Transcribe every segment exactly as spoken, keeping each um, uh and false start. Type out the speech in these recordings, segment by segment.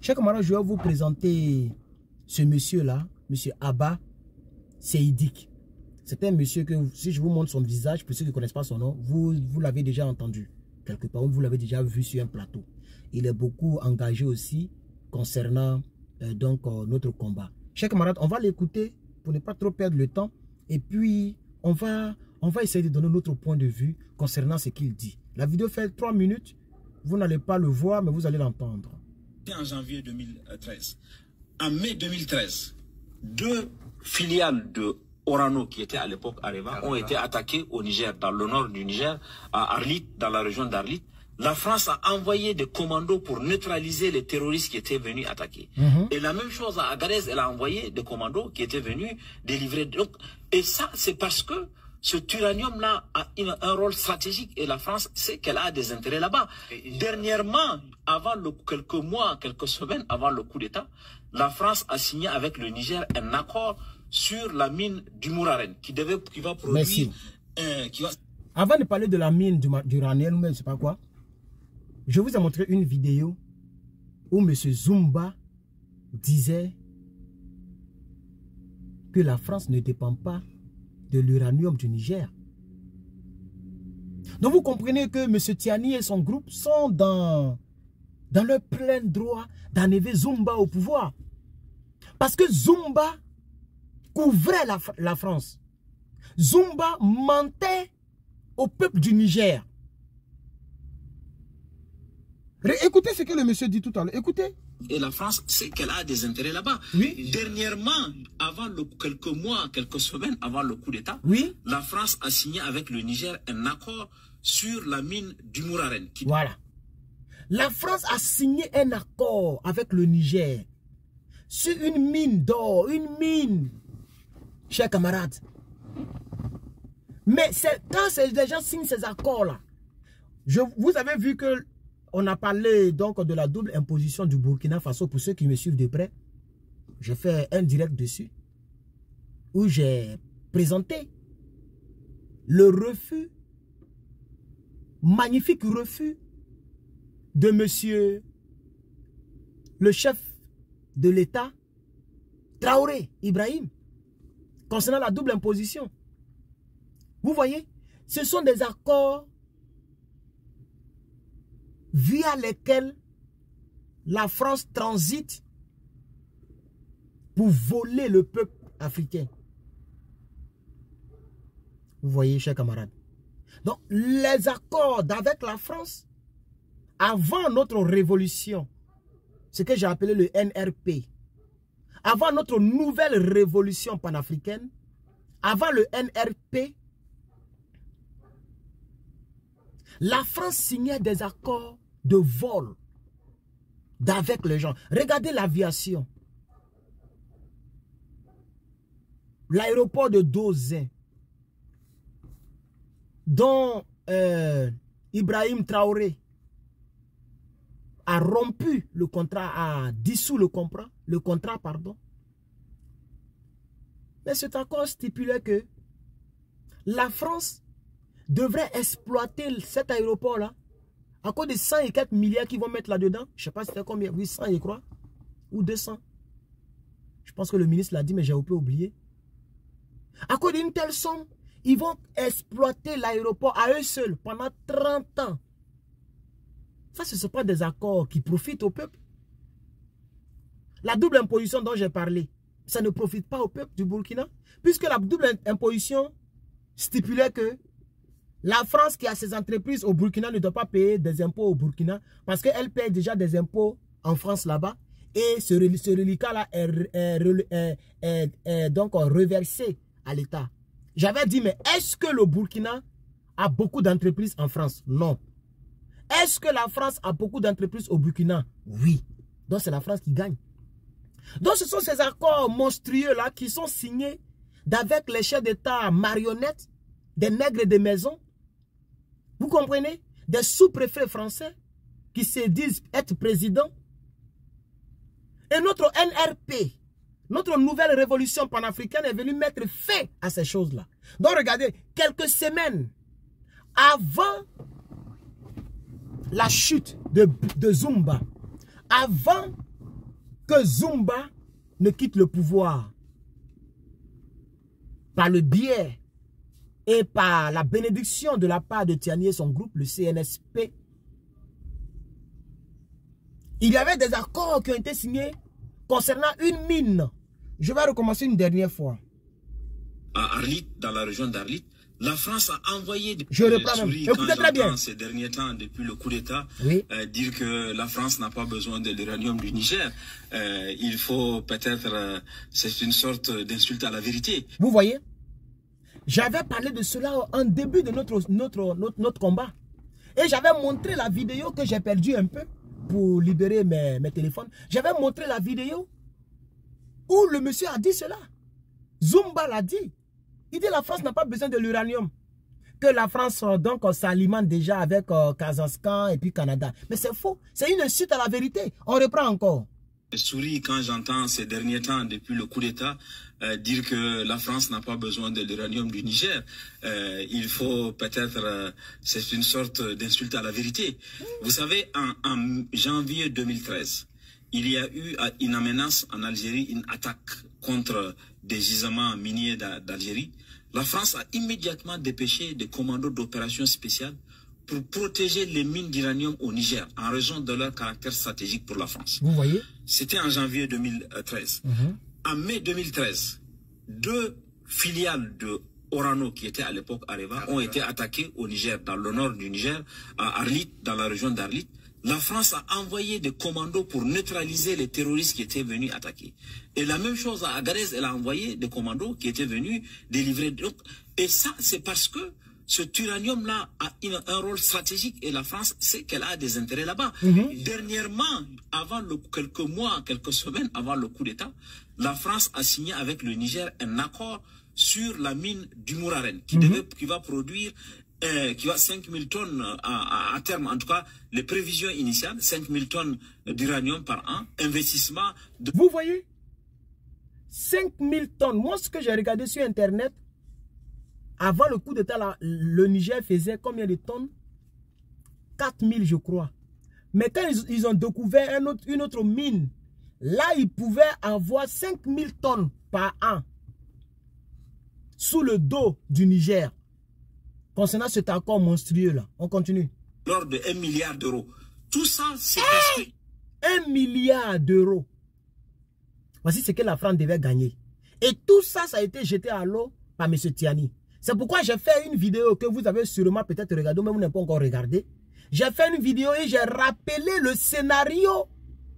Chers camarades, je vais vous présenter ce monsieur-là, monsieur Abba Seydik. C'est un monsieur que, si je vous montre son visage, pour ceux qui ne connaissent pas son nom, vous, vous l'avez déjà entendu quelque part, vous l'avez déjà vu sur un plateau. Il est beaucoup engagé aussi concernant euh, donc, euh, notre combat. Chers camarades, on va l'écouter pour ne pas trop perdre le temps. Et puis, on va, on va essayer de donner notre point de vue concernant ce qu'il dit. La vidéo fait trois minutes. Vous n'allez pas le voir, mais vous allez l'entendre. En janvier deux mille treize. En mai deux mille treize, deux filiales de Orano, qui étaient à l'époque Areva, ont été attaquées au Niger, dans le nord du Niger, à Arlit, dans la région d'Arlit. La France a envoyé des commandos pour neutraliser les terroristes qui étaient venus attaquer. Mm-hmm. Et la même chose à Agadez, elle a envoyé des commandos qui étaient venus délivrer. Donc, et ça, c'est parce que ce turanium-là a une, un rôle stratégique et la France sait qu'elle a des intérêts là-bas. Dernièrement, avant le, quelques mois, quelques semaines avant le coup d'État, la France a signé avec le Niger un accord sur la mine du Mouraren qui, devait, qui va produire... Euh, qui va... Avant de parler de la mine du, du uranium, je ne sais pas quoi, je vous ai montré une vidéo où M. Zumba disait que la France ne dépend pas de l'uranium du Niger. Donc vous comprenez que M. Tiani et son groupe sont dans, dans leur plein droit d'enlever Zumba au pouvoir. Parce que Zumba couvrait la, la France. Zumba mentait au peuple du Niger. Écoutez ce que le monsieur dit tout à l'heure. Écoutez. Et la France sait qu'elle a des intérêts là-bas. Oui. Dernièrement, avant le, quelques mois, quelques semaines avant le coup d'État, oui. La France a signé avec le Niger un accord sur la mine du Mouraren. Qui... Voilà. La France a signé un accord avec le Niger sur une mine d'or, une mine, chers camarades. Mais quand les gens signent ces accords-là, vous avez vu que on a parlé donc de la double imposition du Burkina Faso. Pour ceux qui me suivent de près, j'ai fait un direct dessus où j'ai présenté le refus, magnifique refus de monsieur le chef de l'État, Traoré Ibrahim, concernant la double imposition. Vous voyez, ce sont des accords via lesquels la France transite pour voler le peuple africain. Vous voyez, chers camarades. Donc, les accords avec la France, avant notre révolution, ce que j'ai appelé le N R P, avant notre nouvelle révolution panafricaine, avant le N R P, la France signait des accords de vol avec les gens. Regardez l'aviation. L'aéroport de Dozin, dont euh, Ibrahim Traoré a rompu le contrat, a dissous le contrat, le contrat, pardon. Mais cet accord stipulait que la France devrait exploiter cet aéroport-là à cause de cent et quelques milliards qu'ils vont mettre là-dedans. Je ne sais pas c'était combien, oui, cent je crois, ou deux cents. Je pense que le ministre l'a dit, mais j'ai un peu oublié. À cause d'une telle somme, ils vont exploiter l'aéroport à eux seuls pendant trente ans. Ça, ce ne sont pas des accords qui profitent au peuple. La double imposition dont j'ai parlé, ça ne profite pas au peuple du Burkina, puisque la double imposition stipulait que la France qui a ses entreprises au Burkina ne doit pas payer des impôts au Burkina parce qu'elle paye déjà des impôts en France là-bas et ce, ce reliquat-là est, est, est, est, est donc reversé à l'État. J'avais dit, mais est-ce que le Burkina a beaucoup d'entreprises en France? Non. Est-ce que la France a beaucoup d'entreprises au Burkina? Oui. Donc c'est la France qui gagne. Donc ce sont ces accords monstrueux-là qui sont signés d'avec les chefs d'État marionnettes, des nègres de maison. Vous comprenez? Des sous-préfets français qui se disent être présidents. Et notre N R P, notre nouvelle révolution panafricaine est venue mettre fin à ces choses-là. Donc regardez, quelques semaines avant la chute de, de Zumba, avant que Zumba ne quitte le pouvoir par le biais et par la bénédiction de la part de Tiani et son groupe, le C N S P. Il y avait des accords qui ont été signés concernant une mine. Je vais recommencer une dernière fois. À Arlit, dans la région d'Arlit, la France a envoyé des Je reprends même. Écoutez très bien. Ces derniers temps, depuis le coup d'État, oui. euh, dire que la France n'a pas besoin de l'uranium du Niger. Euh, il faut peut-être... Euh, c'est une sorte d'insulte à la vérité. Vous voyez? J'avais parlé de cela en début de notre, notre, notre, notre combat. Et j'avais montré la vidéo que j'ai perdue un peu pour libérer mes, mes téléphones. J'avais montré la vidéo où le monsieur a dit cela. Zumba l'a dit. Il dit la France n'a pas besoin de l'uranium. Que la France donc s'alimente déjà avec euh, Kazakhstan et puis Canada. Mais c'est faux. C'est une insulte à la vérité. On reprend encore. Je souris quand j'entends ces derniers temps, depuis le coup d'État, euh, dire que la France n'a pas besoin de l'uranium du Niger. Euh, il faut peut-être... Euh, c'est une sorte d'insulte à la vérité. Vous savez, en, en janvier deux mille treize, il y a eu une menace en Algérie, une attaque contre des gisements miniers d'Algérie. La France a immédiatement dépêché des commandos d'opérations spéciales pour protéger les mines d'uranium au Niger, en raison de leur caractère stratégique pour la France. Vous voyez? C'était en janvier deux mille treize. Mm-hmm. En mai deux mille treize, deux filiales de Orano, qui étaient à l'époque Areva, ont été attaquées au Niger, dans le nord du Niger, à Arlit, dans la région d'Arlit. La France a envoyé des commandos pour neutraliser les terroristes qui étaient venus attaquer. Et la même chose à Agadez, elle a envoyé des commandos qui étaient venus délivrer. Et ça, c'est parce que ce uranium-là a une, un rôle stratégique et la France sait qu'elle a des intérêts là-bas. Mm-hmm. Dernièrement, avant le, quelques mois, quelques semaines avant le coup d'État, la France a signé avec le Niger un accord sur la mine du Mouraren qui, mm-hmm. devait, qui va produire euh, qui va cinq mille tonnes à, à, à terme, en tout cas les prévisions initiales, cinq mille tonnes d'uranium par an, investissement de... Vous voyez, cinq mille tonnes. Moi, ce que j'ai regardé sur Internet, avant le coup d'État, le Niger faisait combien de tonnes? quatre mille, je crois. Mais quand ils, ils ont découvert un autre, une autre mine, là, ils pouvaient avoir cinq mille tonnes par an sous le dos du Niger. Concernant cet accord monstrueux-là. On continue. Lors de un milliard d'euros. Tout ça, c'est parce que... un milliard d'euros. Voici ce que la France devait gagner. Et tout ça, ça a été jeté à l'eau par M. Tiani. C'est pourquoi j'ai fait une vidéo que vous avez sûrement peut-être regardée, mais vous n'avez pas encore regardé. J'ai fait une vidéo et j'ai rappelé le scénario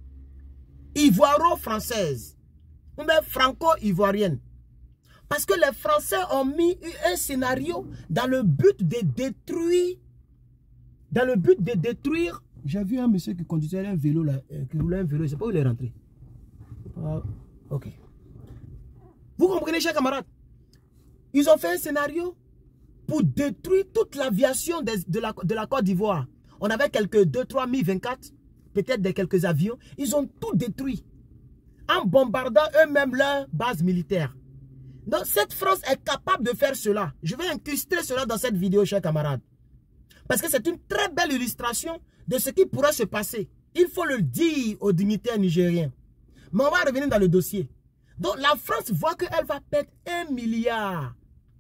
ivoiro-française. Ou bien franco-ivoirienne. Parce que les Français ont mis un scénario dans le but de détruire, dans le but de détruire. J'ai vu un monsieur qui conduisait un vélo là, qui roulait un vélo, je ne sais pas où il est rentré. Ah, ok. Vous comprenez, chers camarades? Ils ont fait un scénario pour détruire toute l'aviation de, de, la, de la Côte d'Ivoire. On avait quelques deux trois Mi vingt-quatre, peut-être des quelques avions. Ils ont tout détruit en bombardant eux-mêmes leur base militaire. Donc cette France est capable de faire cela. Je vais incruster cela dans cette vidéo, chers camarades. Parce que c'est une très belle illustration de ce qui pourrait se passer. Il faut le dire aux dignitaires nigériens. Mais on va revenir dans le dossier. Donc la France voit qu'elle va perdre un milliard.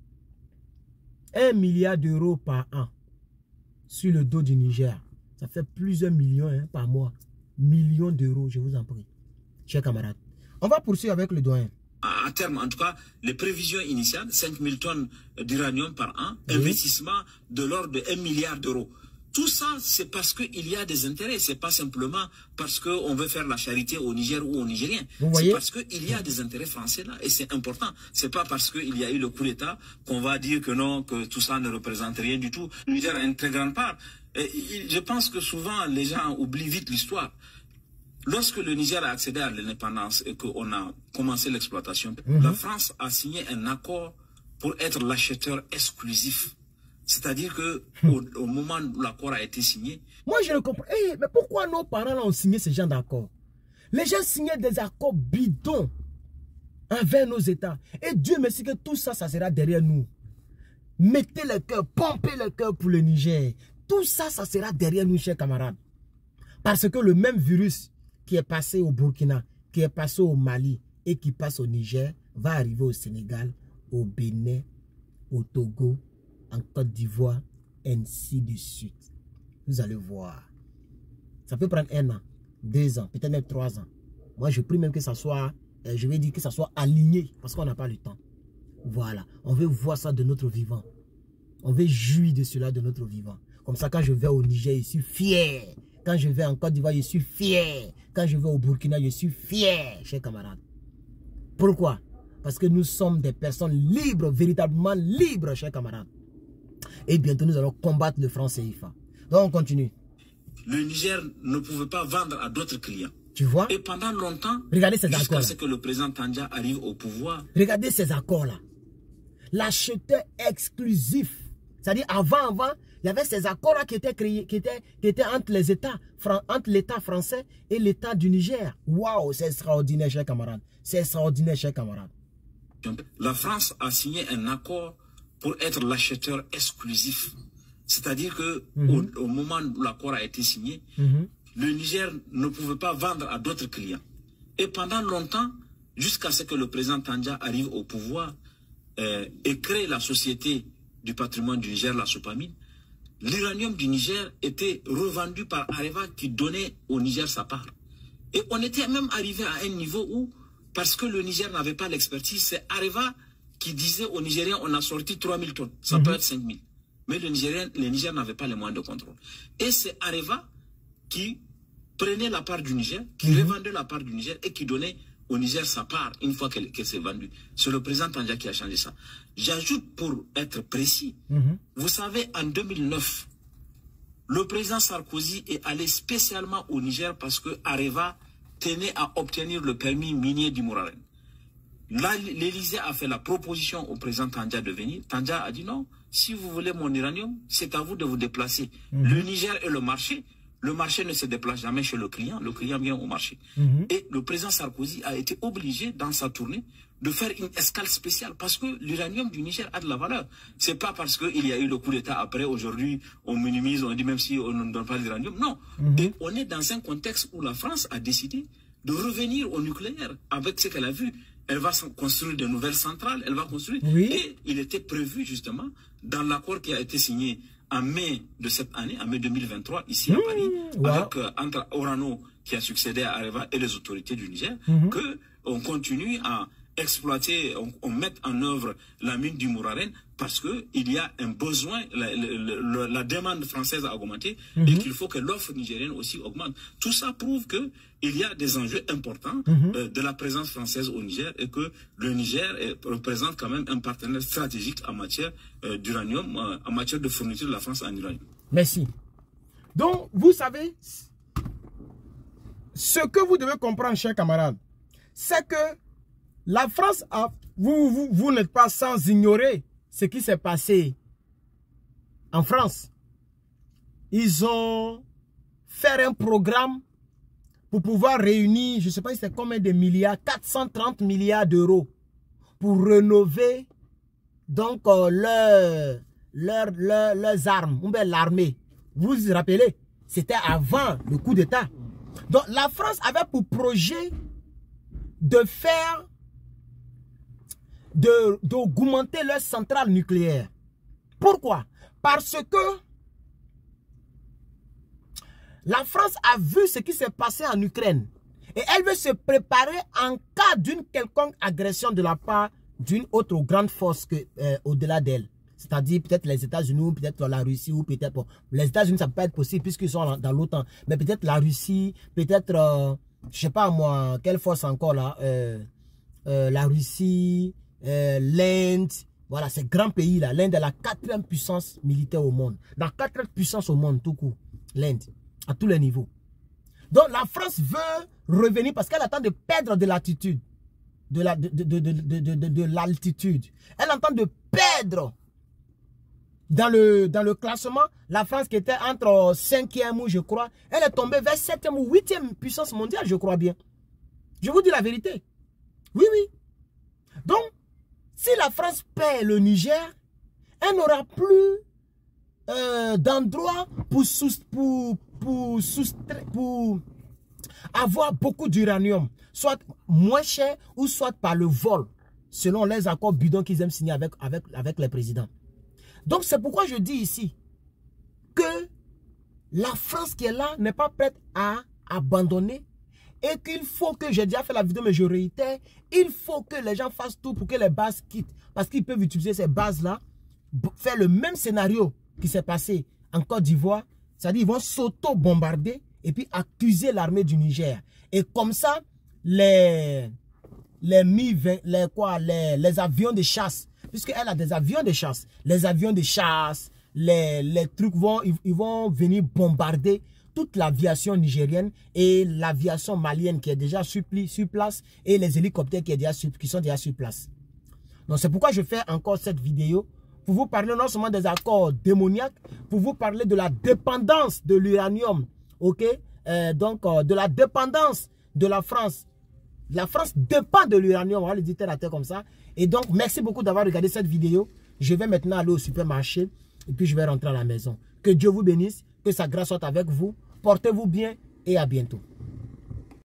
Un milliard d'euros par an sur le dos du Niger. Ça fait plusieurs millions hein, par mois. Millions d'euros, je vous en prie. Chers camarades. On va poursuivre avec le doyen. À terme, en tout cas, les prévisions initiales, cinq mille tonnes d'uranium par an, oui. Investissement de l'ordre de un milliard d'euros. Tout ça, c'est parce qu'il y a des intérêts. C'est pas simplement parce qu'on veut faire la charité au Niger ou aux Nigériens. C'est parce qu'il y a des intérêts français là. Et c'est important. C'est pas parce qu'il y a eu le coup d'État qu'on va dire que non, que tout ça ne représente rien du tout. Le Niger a une très grande part. Et je pense que souvent, les gens oublient vite l'histoire. Lorsque le Niger a accédé à l'indépendance et qu'on a commencé l'exploitation, mmh. la France a signé un accord pour être l'acheteur exclusif. C'est-à-dire que mmh. au, au moment où l'accord a été signé... Moi, je ne comprends pas. Hey, mais pourquoi nos parents là, ont signé ce genre d'accord? Les gens signaient des accords bidons envers nos États. Et Dieu merci que tout ça, ça sera derrière nous. Mettez le cœur, pompez le cœur pour le Niger. Tout ça, ça sera derrière nous, chers camarades. Parce que le même virus qui est passé au Burkina, qui est passé au Mali et qui passe au Niger va arriver au Sénégal, au Bénin, au Togo, en Côte d'Ivoire, ainsi de suite. Vous allez voir. Ça peut prendre un an, deux ans, peut-être même trois ans. Moi, je prie même que ça soit, euh, je vais dire que ça soit aligné, parce qu'on n'a pas le temps. Voilà. On veut voir ça de notre vivant. On veut jouir de cela de notre vivant. Comme ça, quand je vais au Niger, je suis fier. Quand je vais en Côte d'Ivoire, je suis fier. Quand je vais au Burkina, je suis fier, chers camarades. Pourquoi? Parce que nous sommes des personnes libres, véritablement libres, chers camarades. Et bientôt, nous allons combattre le franc C F A. Donc, on continue. Le Niger ne pouvait pas vendre à d'autres clients. Tu vois? Et pendant longtemps, regardez ces jusqu'à accords ce que le président Tandja arrive au pouvoir. Regardez ces accords-là. L'acheteur exclusif. C'est-à-dire, avant, avant, il y avait ces accords-là qui étaient créés, qui étaient, qui étaient entre les États, entre l'État français et l'État du Niger. Waouh, c'est extraordinaire, chers camarades. C'est extraordinaire, chers camarades. La France a signé un accord pour être l'acheteur exclusif. C'est-à-dire que mm-hmm. au, au moment où l'accord a été signé, mm-hmm. le Niger ne pouvait pas vendre à d'autres clients. Et pendant longtemps, jusqu'à ce que le président Tandja arrive au pouvoir euh, et crée la société du patrimoine du Niger, la Sopamine, l'uranium du Niger était revendu par Areva qui donnait au Niger sa part. Et on était même arrivé à un niveau où, parce que le Niger n'avait pas l'expertise, c'est Areva qui disait aux Nigériens, on a sorti trois mille tonnes, ça mm-hmm. peut être cinq mille. Mais le Nigerien, le Niger n'avait pas les moyens de contrôle. Et c'est Areva qui prenait la part du Niger, qui mm-hmm. revendait la part du Niger et qui donnait au Niger sa part une fois qu'elle qu'elle s'est vendue. C'est le président Tandja qui a changé ça. J'ajoute pour être précis, mm-hmm. vous savez, en deux mille neuf, le président Sarkozy est allé spécialement au Niger parce que Areva tenait à obtenir le permis minier du Mouraren. Là, l'Élysée a fait la proposition au président Tandja de venir. Tandja a dit non, si vous voulez mon uranium, c'est à vous de vous déplacer. Mm-hmm. Le Niger est le marché. Le marché ne se déplace jamais chez le client. Le client vient au marché. Mm-hmm. Et le président Sarkozy a été obligé, dans sa tournée, de faire une escale spéciale parce que l'uranium du Niger a de la valeur. C'est pas parce qu'il y a eu le coup d'État après, aujourd'hui, on minimise, on dit même si on ne donne pas l'uranium. Non. Mm-hmm. Et on est dans un contexte où la France a décidé de revenir au nucléaire avec ce qu'elle a vu. Elle va construire de nouvelles centrales, elle va construire. Oui. Et il était prévu justement dans l'accord qui a été signé en mai de cette année, en mai deux mille vingt-trois, ici mmh, à Paris, wow. avec, euh, entre Orano qui a succédé à Areva et les autorités du Niger, mmh. qu'on continue à exploiter, on, on met en œuvre la mine du Mouraren parce qu'il y a un besoin, la, la, la demande française a augmenté mmh. et qu'il faut que l'offre nigérienne aussi augmente. Tout ça prouve que il y a des enjeux importants mmh. euh, de la présence française au Niger et que le Niger est, représente quand même un partenaire stratégique en matière euh, d'uranium, euh, en matière de fourniture de la France en uranium. Merci. Donc, vous savez, ce que vous devez comprendre, chers camarades, c'est que la France, a, vous, vous, vous n'êtes pas sans ignorer ce qui s'est passé en France. Ils ont fait un programme pour pouvoir réunir, je ne sais pas si c'est combien de milliards, quatre cent trente milliards d'euros pour rénover donc euh, leur, leur, leur, leurs armes, ou bien l'armée. Vous vous rappelez, c'était avant le coup d'État. Donc la France avait pour projet de faire, de d'augmenter leur centrale nucléaire. Pourquoi? Parce que la France a vu ce qui s'est passé en Ukraine et elle veut se préparer en cas d'une quelconque agression de la part d'une autre grande force que euh, au-delà d'elle. C'est-à-dire peut-être les États-Unis ou peut-être la Russie ou peut-être... Bon, les États-Unis, ça peut pas être possible puisqu'ils sont dans l'OTAN. Mais peut-être la Russie, peut-être, euh, je sais pas moi, quelle force encore là euh, euh, la Russie, euh, l'Inde, voilà, ces grands pays là. L'Inde est la quatrième puissance militaire au monde. La quatrième puissance au monde tout court, l'Inde. À tous les niveaux. Donc la France veut revenir parce qu'elle attend de perdre de l'altitude. De la, de, de, de, de, de, de, de l'altitude. Elle entend de perdre dans le, dans le classement. La France qui était entre cinquième ou je crois, elle est tombée vers septième ou huitième puissance mondiale, je crois bien. Je vous dis la vérité. Oui, oui. Donc, si la France perd le Niger, elle n'aura plus euh, d'endroit pour, pour, pour, pour, avoir beaucoup d'uranium, soit moins cher ou soit par le vol, selon les accords bidons qu'ils aiment signer avec, avec, avec les présidents. Donc c'est pourquoi je dis ici que la France qui est là n'est pas prête à abandonner et qu'il faut que, j'ai déjà fait la vidéo mais je réitère, il faut que les gens fassent tout pour que les bases quittent. Parce qu'ils peuvent utiliser ces bases-là, faire le même scénario qui s'est passé en Côte d'Ivoire, c'est-à-dire ils vont s'auto-bombarder et puis accuser l'armée du Niger. Et comme ça, les, les, les, quoi, les, les avions de chasse, puisqu'elle a des avions de chasse, les avions de chasse, les, les trucs vont, ils, ils vont venir bombarder toute l'aviation nigérienne et l'aviation malienne qui est déjà sur, sur place et les hélicoptères qui, est déjà sur, qui sont déjà sur place. Donc c'est pourquoi je fais encore cette vidéo pour vous parler non seulement des accords démoniaques, pour vous parler de la dépendance de l'uranium, ok, euh, donc euh, de la dépendance de la France. La France dépend de l'uranium, on va le dire terre à terre comme ça. Et donc merci beaucoup d'avoir regardé cette vidéo. Je vais maintenant aller au supermarché et puis je vais rentrer à la maison. Que Dieu vous bénisse, que sa grâce soit avec vous. Portez-vous bien et à bientôt.